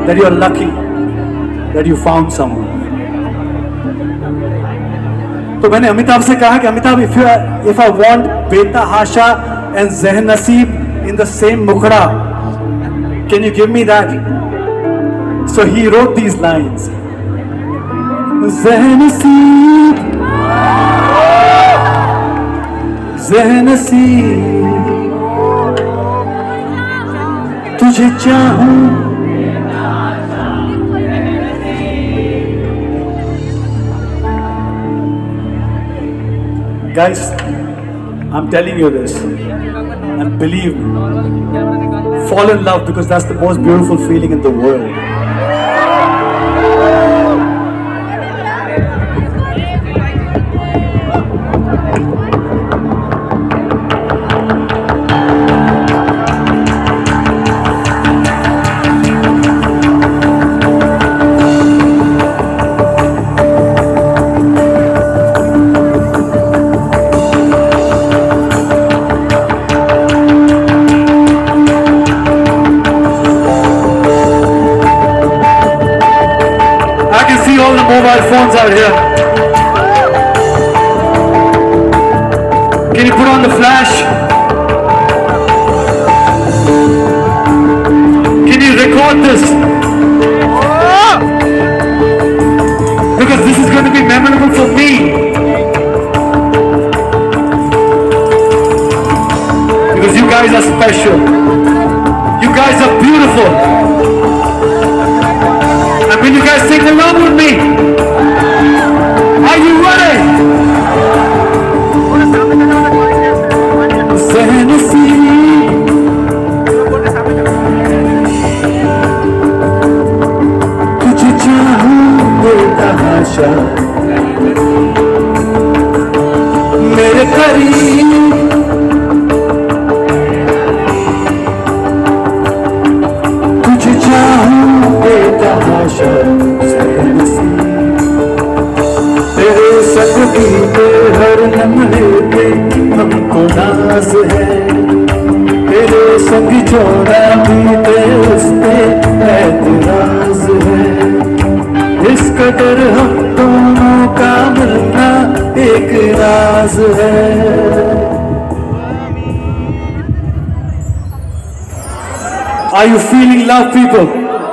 that you're lucky that you found someone. तो मैंने अमिताभ से कहा कि Amitabh, if I want Beta Hasha and Zehnaseeb in the same mukhra, can you give me that? So he wrote these lines. Zehnaseeb, Zehnaseeb, तुझे चाहूं Guys, I'm telling you this, and believe me, fall in love, because that's the most beautiful feeling in the world. All the mobile phones out here. Can you put on the flash? Can you record this? Because this is going to be memorable for me. Because you guys are special. You guys are beautiful. And will you guys sing along with me? Are you ready? Zehnaseeb, तुझे चाहूं बेटा हाशा, मेरे करीब तुझे चाहूं बेटा हाशा, तेरे सदके पे हर लम्हे पे हमको नाज है, तेरे संग जोड़ा बीते उस पे एतराज है, इस कदर हम दोनों का मिलना एक राज है. Are you feeling love, people?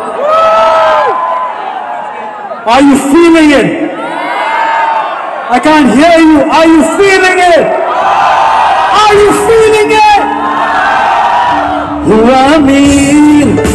Are you feeling it? I can't hear you. Are you feeling it? Are you feeling it? Who I mean?